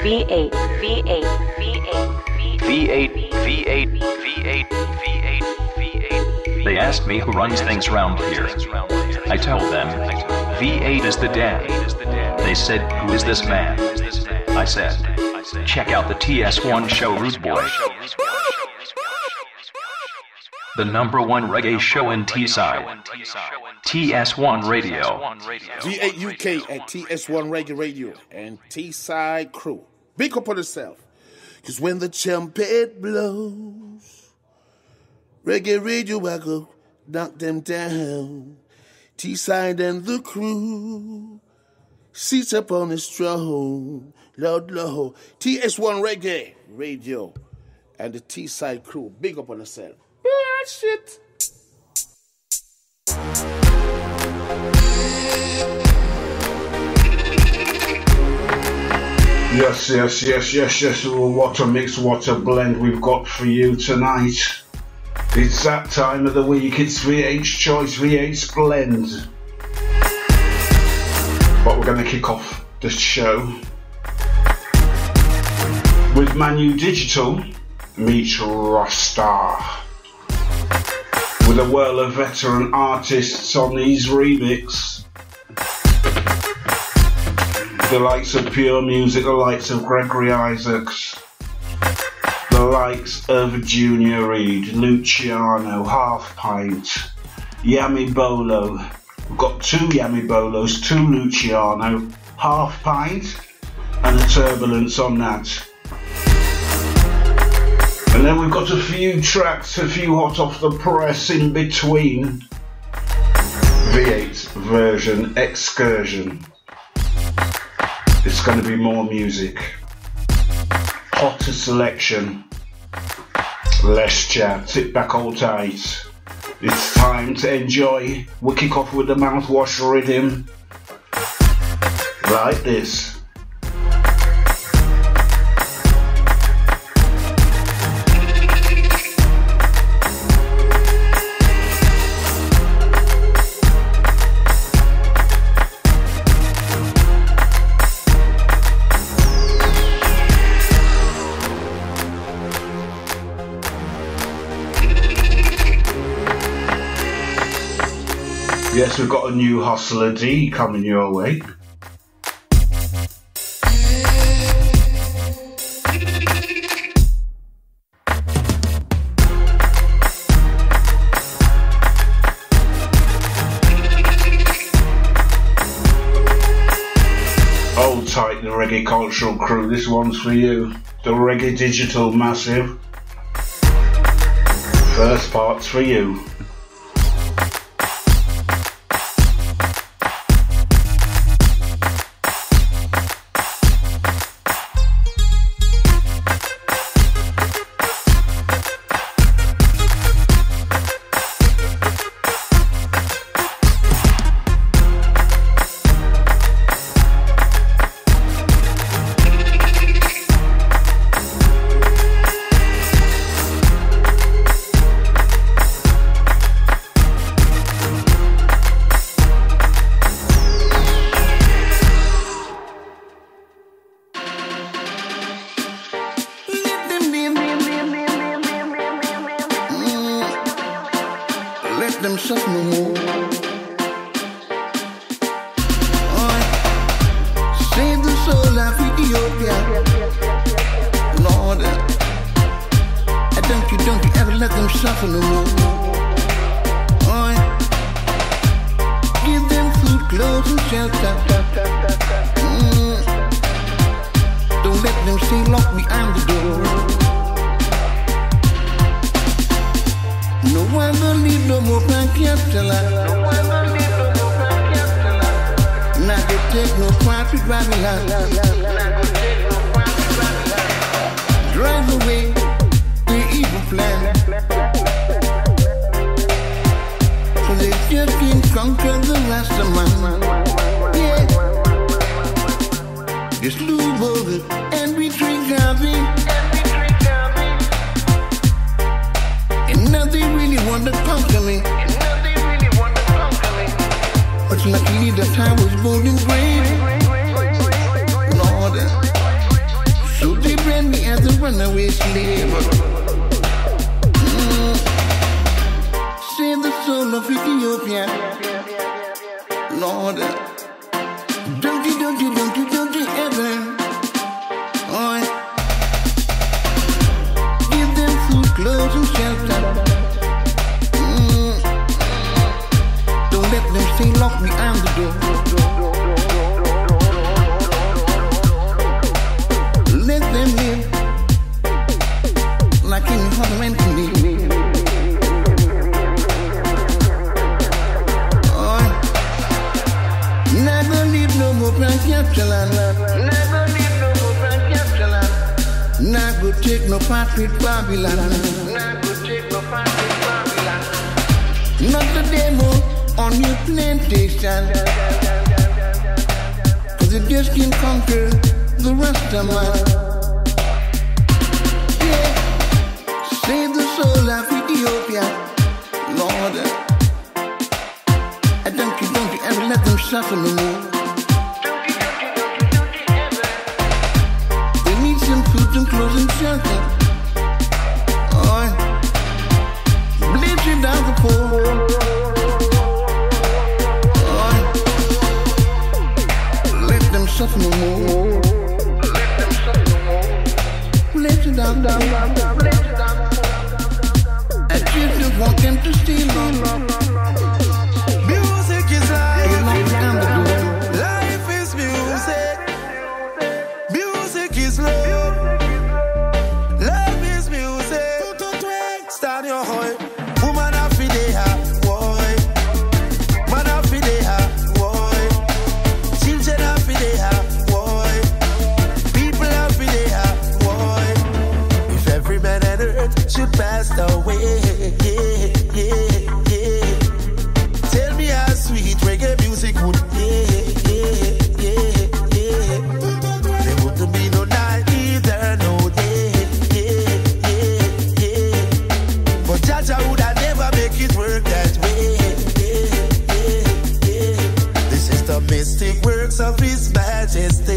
V8, V8, V8, V8, V8, V8, V8, V8. They asked me who runs things round here. I tell them, V8 is the dad. They said, who is this man? I said, check out the TS1 show, Rude Boy. The #1 reggae show in Teesside. TS1 Radio. V8 UK and TS1 Reggae Radio and Teesside crew. Big up on yourself. Cause when the trumpet blows, Reggae Radio I go knock them down. Teesside and the crew seats up on his throne. Lord, Lord. TS1 Reggae Radio and the Teesside crew. Big up on yourself. Shit. Yes. What a mix, what a blend we've got for you tonight. It's that time of the week. It's V8's choice, V8's blend. But we're going to kick off the show with Manu Digital meet Rasta, with a whirl of veteran artists on these remix. The likes of Pure Music, the likes of Gregory Isaacs, the likes of Junior Reid, Luciano, Half Pint, Yami Bolo. We've got 2 Yami Bolos, 2 Luciano, Half Pint, and a Turbulence on that. And then we've got a few tracks, a few hot off the press in between. V8 version Excursion. It's going to be more music, hotter selection, less chat. Sit back, hold tight. It's time to enjoy. We'll kick off with the mouthwash rhythm like this. Yes, we've got a new Hustler D coming your way. Hold tight, the Reggae Cultural crew. This one's for you. The Reggae Digital Massive. First part's for you. So they brand me as a runaway slave. Save the soul of Ethiopia, Lord. Don't you ever, oh, give them food, clothes, and shelter. Don't let them stay locked behind the door. Let them live like any other man can live. Never leave no more Frankfurtland. Never leave no more Frankfurtland. Not go take no part with Babylon. Not go take no part with Babylon. Not the demo on your plantation. Cause it just can't conquer the rest of man. Yeah. Save the soul of Ethiopia, Lord. Don't you ever let them suffer no more. They need some food and clothes and shelter. Oh, bleaching down the poor. Oh, let them suffer no more. Let them suffer no more. Bleaching down. I just don't want them to steal me. Life is music. Music is love. Love is music. Stand your heart. Woman of Fidea, boy. Man of Fidea, boy. Children of Fidea, boy. People of Fidea, boy. If every man on earth should pass away, tell me how sweet reggae music would be. There wouldn't be no night either, no day. But Jaja would have never make it work that way. This is the mystic works of His Majesty.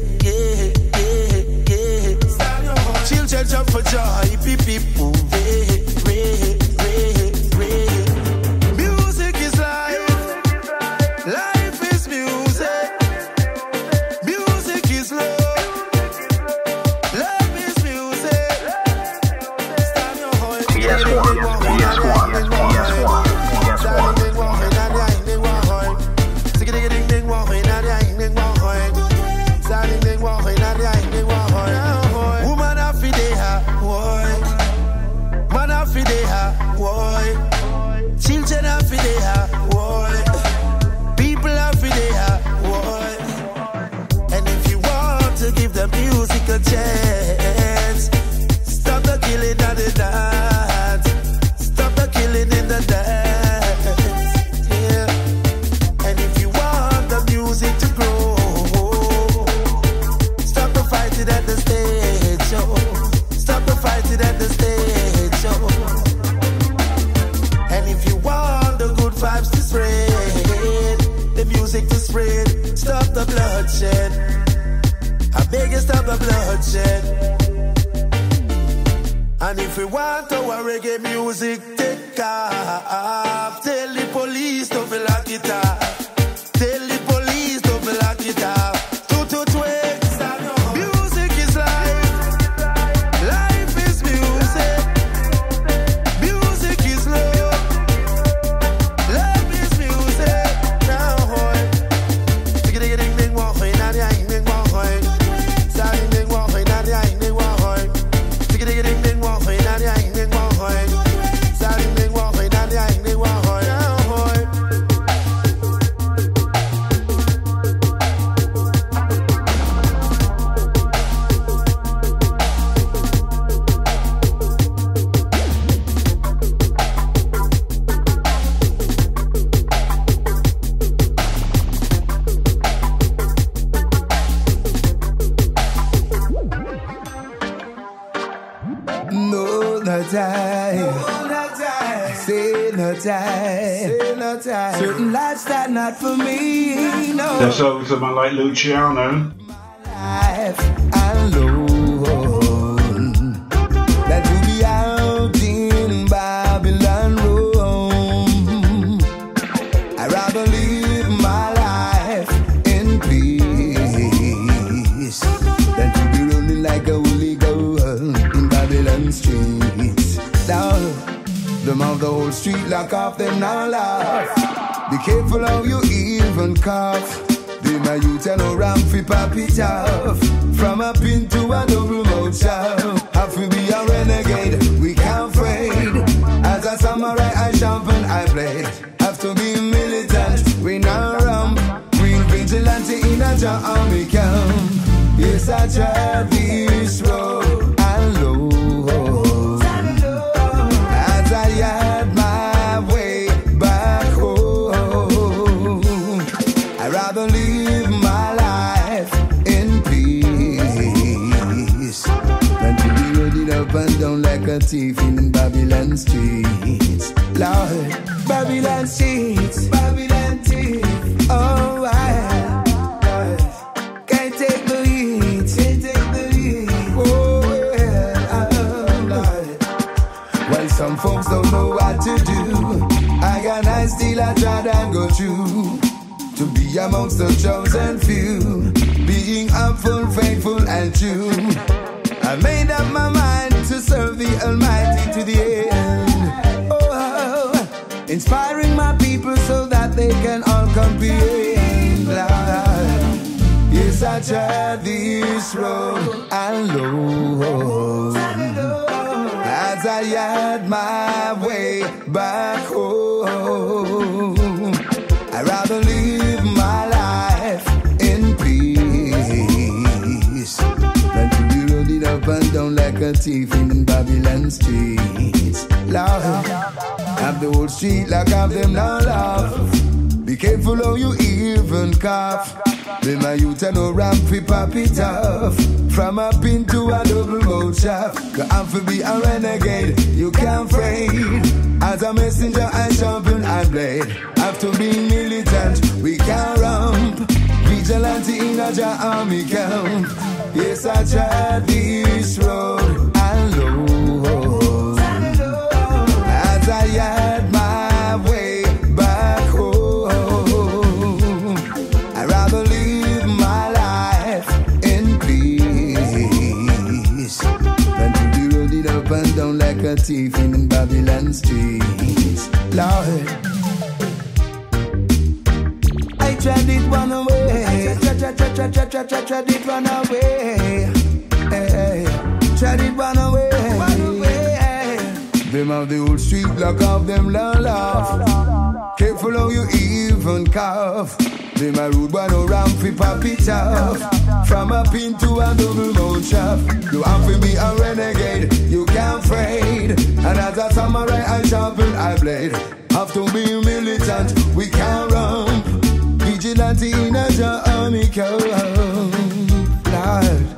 Children jump for joy, peep peep move. Music is life. Life is music. Music is love. Love is music. Stand your heart. Woman of Fidea, boy. Man of Fidea, boy. Children of Fidea, boy. People of Fidea, boy. And if you want to give the music a chance, stop the killing and the dance. Stop the killing in the dance. Yeah. And if you want the music to grow, stop the fighting at the stage show. Stop the fighting at the stage show. And if you want the good vibes to spread, the music to spread, stop the bloodshed. I beg you, stop the bloodshed. And if we want our reggae music take off, tell the police to lock it up. Tell the police to lock it up. Music is life. Life is music. Music is love. Love is music. Now, hoy. Ding ding ding ding, walk hoy, na ding ding walk hoy. Ding ding walk hoy, na ding ding walk hoy. Ding ding ding ding, walk hoy, na ding ding walk hoy. Ding ding walk hoy, na ding ding walk hoy. Now, hoy. Certain lifestyle not for me, no. That's over to my late Luciano. Life alone. Them of the whole street lock off, them now laugh. Be careful how you even cough. Be my youth and no ramp fi pop it off. From a pin to a double mouth shop. Have to be a renegade, we can't fade. As a samurai I sharpen, I blade. Have to be militant, we now ramp. Real vigilante in a job army camp. Yes, I drive this road alone. As I had my way back home, I'd rather live my life in peace than to be loaded up and down like a thief in Babylon streets. Lord, Babylon streets, Babylon thief. Oh, can't take the heat, can't take the heat. Oh, yeah, Lord. Well, some folks don't know what to do. I got nice still I try and go through. To be amongst the chosen few, being humble, faithful and true. I made up my mind to serve the Almighty to the end. Oh, inspiring my people so that they can all comprehend. Yes, I tried this road alone. As I had my way back home, I'd rather live my life in peace than to be loaded up and down like a thief in Babylon streets. Lord, have the whole street like have them now laugh. Be careful how you even cough. Be my youth and no ramp fi pop it off. From a pin to a double mouth shop. You have to be a renegade, you can't fade. As a messenger I sharpen I blade. Have to be militant, we can't ramp. Vigilante in a ja army camp. Yes, I tried this road alone. As I had my way back home, I'd rather live my life in peace than to be loaded up and down like a thief in Babylon streets. Lord, I tried it one away. Tried it one away. Tried it one away. Them of the old street lock off, them laugh. Careful how you even cough. Them a rude one no ramp fi pop it off. From a pin to a double mouth shop. You have to be a renegade, you can't fade. And as a samurai I sharpen I blade. Have to be militant, we can't ramp. Vigilante in a ja army camp. Lord,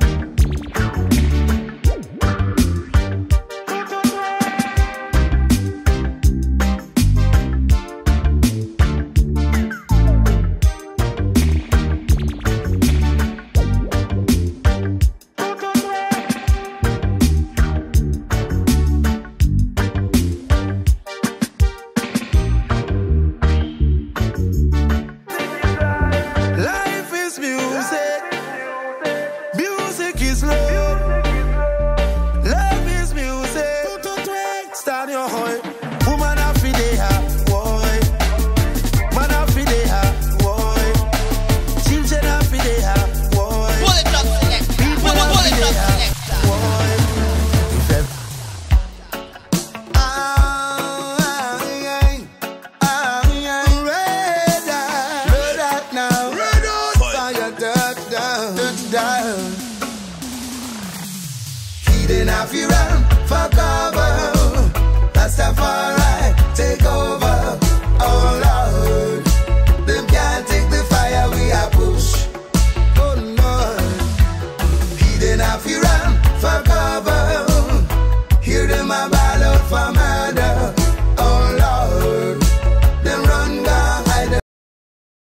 Rastafari